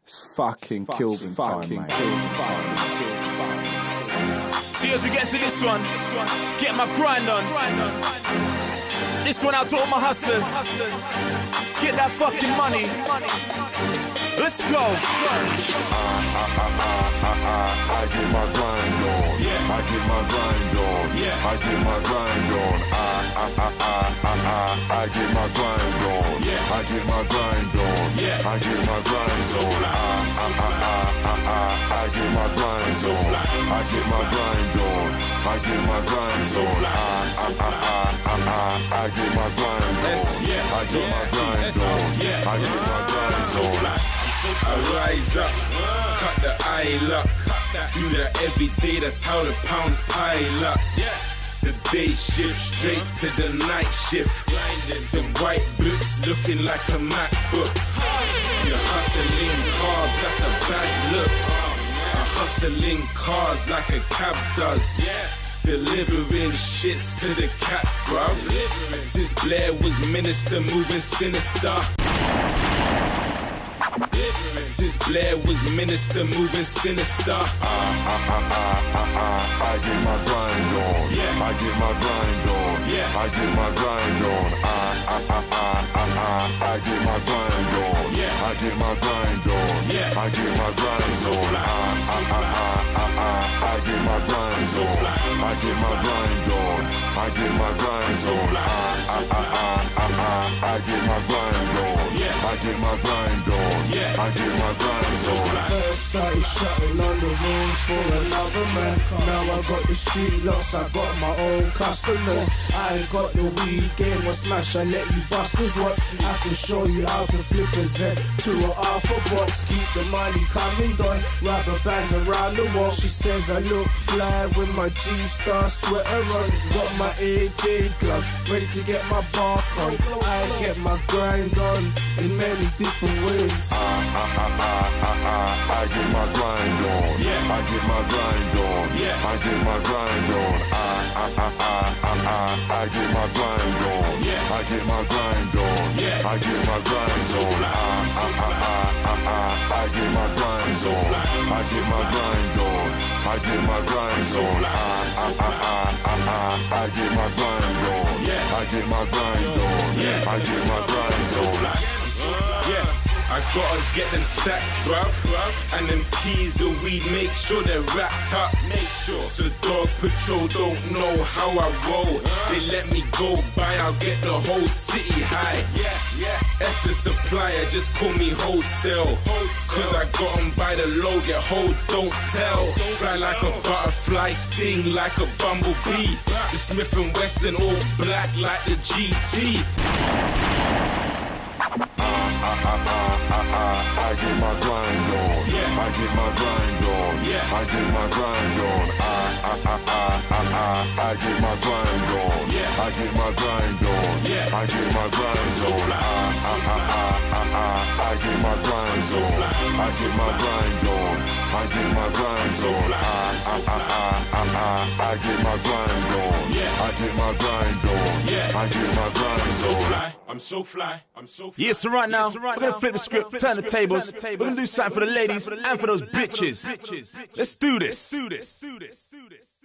It's fucking Kilvin time, mate. See, as we get to this one, get my grind on. This one out to all my hustlers. Get that fucking money. Let's go. I get my grind on. I get my grind on. I get my grind on. I get my grind on. I get my grind on. I get my grind on. I get my grind on. I get my grind on. I get my grind on. I get my grind on. I get my grind on. I get my grind on. I rise up, cut the eye up. Do that every day, that's how the pounds pile up. The day shift straight to the night shift. The white boots looking like a MacBook. You're hustling cars, that's a bad look. I'm hustling cars like a cab does. Delivering shits to the cat, bruv. Since Blair was minister, moving sinister. Since Blair was minister, moving sinister. I get my grind on. I get my grind on. I get my grind on. I get my grind on. I get my grind on. I get my grind on. I get my grind on. I get my grind on. I get my grind on. I get my grind on. I get my grind on. I get my grind on. First started shutting on the rooms for another man. Now I got the street locks, I got my own customers. I ain't got the weed game or smash, I let you busters watch. I can show you how to flip a Z to a alpha box. Keep the money coming on, rubber bands around the wall. She says I look fly with my G-Star sweater on. Got my AJ gloves, ready to get my bark on. I get my grind on in many different ways. I get my grind on. I get my grind on. I get my grind on. I get my grind on. I get my grind on. I get my grind on. I get my grind on. I get my grind on. I get my grind on. I get my grind on. I get my grind on. I get my grind on. I gotta get them stacks, bruv. And them keys that we make sure they're wrapped up. So dog patrol don't know how I roll. They let me go by, I'll get the whole city high. S a supplier, just call me wholesale. Cause I got them by the low, get hold, don't tell. Fly like a butterfly, sting like a bumblebee. The Smith & Wesson all black like the GT. I get my grind on. I get my grind on. I get my grind on. I get my grind on. I get my grind on. I get my grind on. I get my grind on. I get my grind on. I get my grind on. I get my grind on. I get my grind on. I get my grind on. I'm so fly. I'm so fly. Yeah, so right now, we're gonna flip the script, turn the tables. We're gonna do something for the ladies and for those bitches. Let's do this.